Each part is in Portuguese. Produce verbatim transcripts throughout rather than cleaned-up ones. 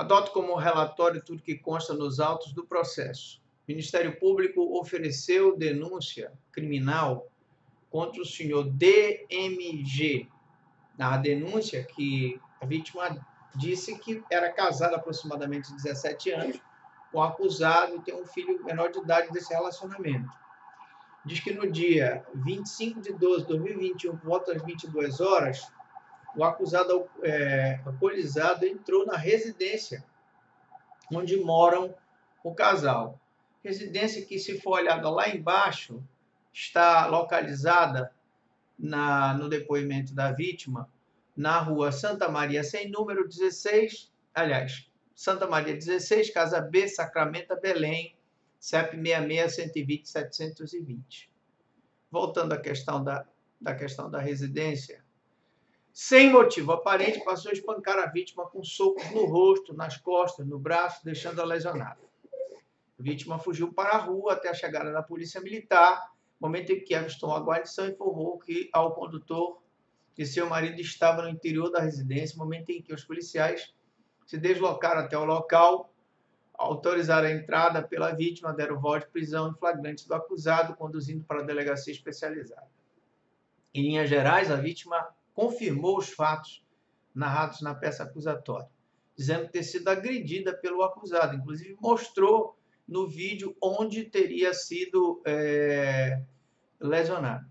Adoto como relatório tudo que consta nos autos do processo. O Ministério Público ofereceu denúncia criminal contra o senhor D M G. Na denúncia, que a vítima disse que era casada há aproximadamente dezessete anos com o acusado e tem um filho menor de idade desse relacionamento. Diz que no dia vinte e cinco de doze de dois mil e vinte e um, por volta das vinte e duas horas, o acusado é, alcoolizado entrou na residência onde moram o casal. Residência que, se for olhada lá embaixo, está localizada na, no depoimento da vítima, na rua Santa Maria, sem número dezesseis, aliás, Santa Maria dezesseis, Casa B, Sacramento, Belém, C E P seis seis, um um zero, setecentos e vinte. Voltando à questão da, da questão da residência, sem motivo aparente, passou a espancar a vítima com socos no rosto, nas costas, no braço, deixando-a lesionada. A vítima fugiu para a rua até a chegada da polícia militar, momento em que avistou uma guarnição e informou que ao condutor que seu marido estava no interior da residência, momento em que os policiais se deslocaram até o local, autorizaram a entrada pela vítima, deram voz de prisão em flagrante do acusado, conduzindo para a delegacia especializada. Em linhas gerais, a vítima confirmou os fatos narrados na peça acusatória, dizendo ter sido agredida pelo acusado. Inclusive, mostrou no vídeo onde teria sido é, lesionado.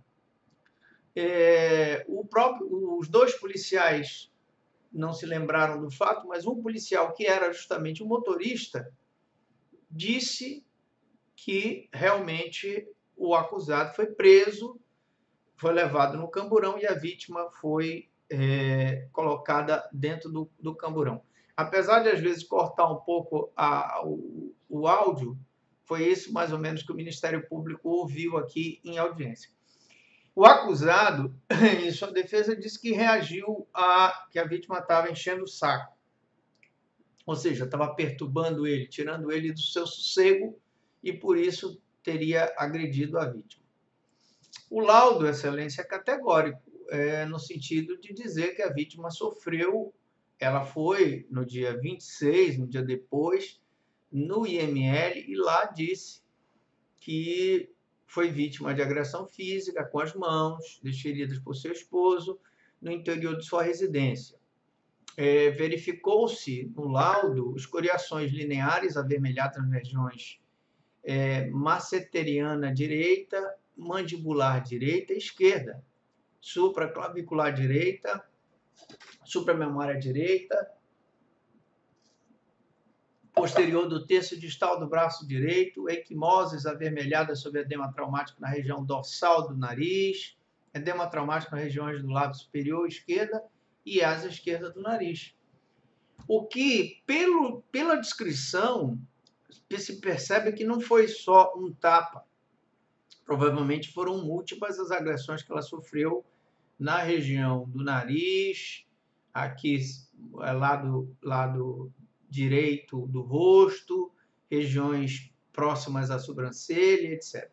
É, o próprio, os dois policiais não se lembraram do fato, mas um policial, que era justamente o motorista, disse que realmente o acusado foi preso, foi levado no camburão e a vítima foi é, colocada dentro do, do camburão. Apesar de, às vezes, cortar um pouco a, o, o áudio, foi isso mais ou menos que o Ministério Público ouviu aqui em audiência. O acusado, em sua defesa, disse que reagiu a que a vítima estava enchendo o saco. Ou seja, estava perturbando ele, tirando ele do seu sossego e, por isso, teria agredido a vítima. O laudo, Excelência, é categórico, é, no sentido de dizer que a vítima sofreu, ela foi no dia vinte e seis, no dia depois, no I M L, e lá disse que foi vítima de agressão física com as mãos, desferidas por seu esposo, no interior de sua residência. É, verificou-se no laudo escoriações lineares avermelhadas nas regiões é, masseteriana direita, mandibular direita e esquerda, supraclavicular direita, supramemária direita, posterior do terço distal do braço direito, equimoses avermelhadas sobre edema traumático na região dorsal do nariz, edema traumático nas regiões do lábio superior esquerda e asa esquerda do nariz. O que, pelo, pela descrição, se percebe que não foi só um tapa. Provavelmente foram múltiplas as agressões que ela sofreu na região do nariz, aqui, lado, lado direito do rosto, regiões próximas à sobrancelha, etcétera.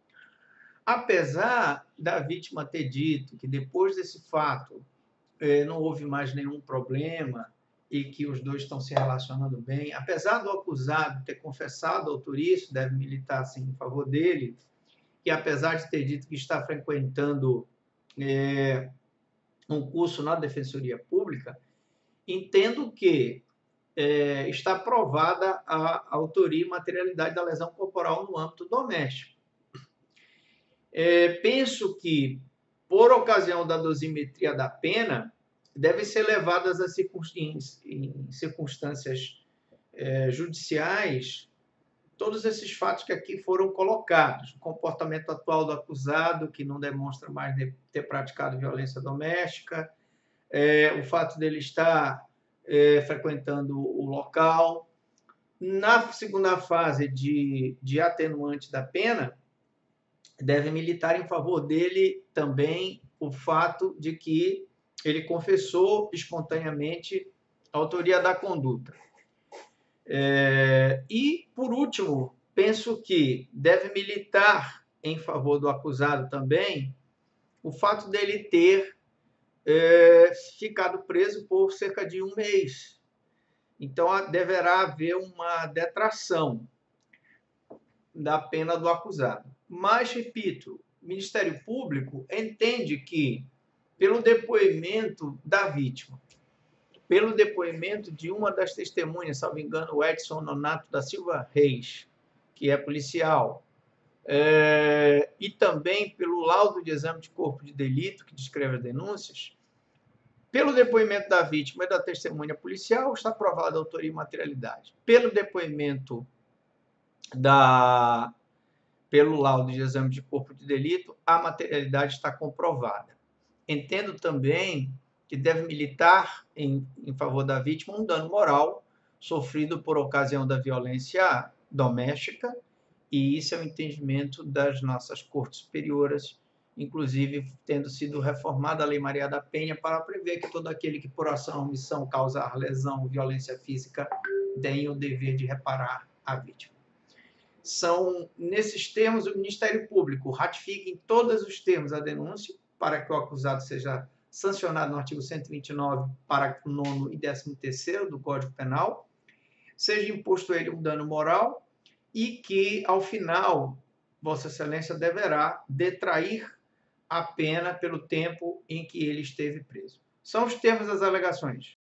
Apesar da vítima ter dito que depois desse fato eh, não houve mais nenhum problema e que os dois estão se relacionando bem, apesar do acusado ter confessado a autoria, isso deve militar assim, em favor dele, que apesar de ter dito que está frequentando é, um curso na Defensoria Pública, entendo que é, está provada a autoria e materialidade da lesão corporal no âmbito doméstico. É, penso que, por ocasião da dosimetria da pena, devem ser levadas a circunstâncias, em circunstâncias é, judiciais todos esses fatos que aqui foram colocados. O comportamento atual do acusado, que não demonstra mais ter praticado violência doméstica, é, o fato dele estar é, frequentando o local. Na segunda fase de, de atenuante da pena, deve militar em favor dele também o fato de que ele confessou espontaneamente a autoria da conduta. É, e, por último, penso que deve militar em favor do acusado também o fato dele ter é, ficado preso por cerca de um mês. Então, deverá haver uma detração da pena do acusado. Mas, repito, o Ministério Público entende que, pelo depoimento da vítima, pelo depoimento de uma das testemunhas, salvo engano, o Edson Nonato da Silva Reis, que é policial, é, e também pelo laudo de exame de corpo de delito, que descreve as denúncias, pelo depoimento da vítima e da testemunha policial, está provada a autoria e materialidade. Pelo depoimento da... pelo laudo de exame de corpo de delito, a materialidade está comprovada. Entendo também que deve militar em, em favor da vítima um dano moral sofrido por ocasião da violência doméstica, e isso é o entendimento das nossas cortes superiores, inclusive tendo sido reformada a Lei Maria da Penha para prever que todo aquele que por ação ou omissão causar lesão ou violência física tenha o dever de reparar a vítima. São, nesses termos, o Ministério Público ratifica em todos os termos a denúncia para que o acusado seja sancionado no artigo cento e vinte e nove, parágrafo nono e décimo terceiro do Código Penal, seja imposto a ele um dano moral e que, ao final, Vossa Excelência deverá detrair a pena pelo tempo em que ele esteve preso. São os termos das alegações.